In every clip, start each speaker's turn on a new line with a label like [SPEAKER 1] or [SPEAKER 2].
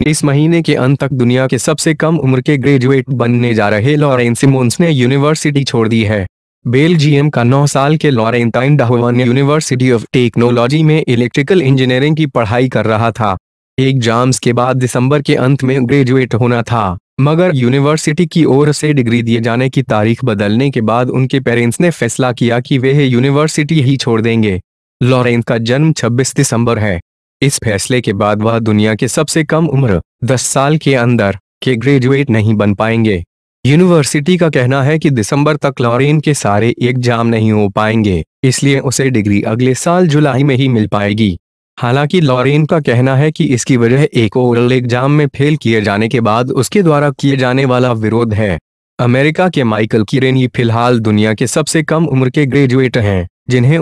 [SPEAKER 1] इस महीने के अंत तक दुनिया के सबसे कम उम्र के ग्रेजुएट बनने जा रहे लॉरेन सिमोंस ने यूनिवर्सिटी छोड़ दी है। बेल्जियम का 9 साल के लॉरेंटाइन डाहवन यूनिवर्सिटी ऑफ टेक्नोलॉजी में इलेक्ट्रिकल इंजीनियरिंग की पढ़ाई कर रहा था। एग्जाम्स के बाद दिसंबर के अंत में ग्रेजुएट होना था, मगर यूनिवर्सिटी की ओर से डिग्री दिए जाने की तारीख बदलने के बाद उनके पेरेंट्स ने फैसला किया कि वे यूनिवर्सिटी ही छोड़ देंगे। लॉरेन का जन्म 26 दिसंबर है। इस फैसले के बाद वह दुनिया के सबसे कम उम्र 10 साल के अंदर के ग्रेजुएट नहीं बन पाएंगे। यूनिवर्सिटी का कहना है कि दिसंबर तक लॉरेन के सारे एग्जाम नहीं हो पाएंगे, इसलिए उसे डिग्री अगले साल जुलाई में ही मिल पाएगी। हालांकि लॉरेन का कहना है कि इसकी वजह एक ओरल एग्जाम में फेल किए जाने के बाद उसके द्वारा किए जाने वाला विरोध है। अमेरिका के माइकल किरेनी फिलहाल दुनिया के सबसे कम उम्र के ग्रेजुएट हैं, जिन्हें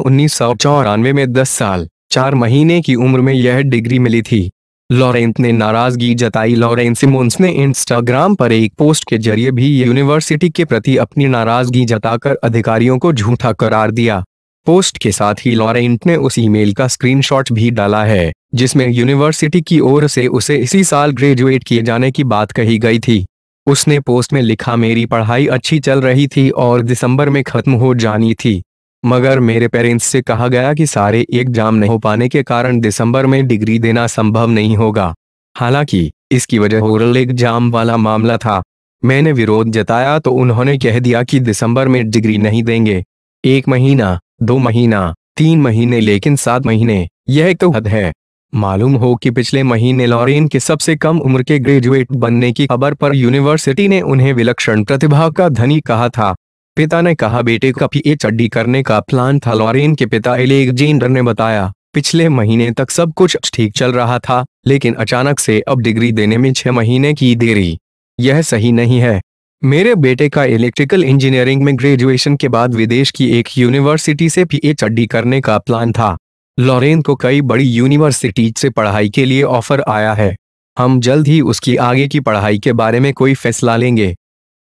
[SPEAKER 1] 1994 में 10 साल 4 महीने की उम्र में यह डिग्री मिली थी। लॉरेन ने नाराजगी जताई। लॉरेन सिमोंस ने इंस्टाग्राम पर एक पोस्ट के जरिए भी यूनिवर्सिटी के प्रति अपनी नाराजगी जताकर अधिकारियों को झूठा करार दिया। पोस्ट के साथ ही लॉरेन ने उस ईमेल का स्क्रीनशॉट भी डाला है, जिसमें यूनिवर्सिटी की ओर से उसे इसी साल ग्रेजुएट किए जाने की बात कही गई थी। उसने पोस्ट में लिखा, मेरी पढ़ाई अच्छी चल रही थी और दिसंबर में खत्म हो जानी थी, मगर मेरे पेरेंट्स से कहा गया कि सारे एग्जाम नहीं हो पाने के कारण दिसंबर में डिग्री देना संभव नहीं होगा। हालांकि इसकी वजह ओरल एग्जाम वाला मामला था। मैंने विरोध जताया तो उन्होंने कह दिया कि दिसंबर में डिग्री नहीं देंगे। 1 महीना, 2 महीना, 3 महीने, लेकिन 7 महीने, यह तो हद है। मालूम हो कि पिछले महीने लॉरेन के सबसे कम उम्र के ग्रेजुएट बनने की खबर पर यूनिवर्सिटी ने उन्हें विलक्षण प्रतिभा का धनी कहा था। पिता ने कहा, बेटे का पीएचडी करने का प्लान था। लॉरेन के पिता एलेक्जेंडर ने बताया, पिछले महीने तक सब कुछ ठीक चल रहा था, लेकिन अचानक से अब डिग्री देने में 6 महीने की देरी। यह सही नहीं है। मेरे बेटे का इलेक्ट्रिकल इंजीनियरिंग में ग्रेजुएशन के बाद विदेश की एक यूनिवर्सिटी से पीएचडी करने का प्लान था। लॉरेन को कई बड़ी यूनिवर्सिटी से पढ़ाई के लिए ऑफर आया है। हम जल्द ही उसकी आगे की पढ़ाई के बारे में कोई फैसला लेंगे।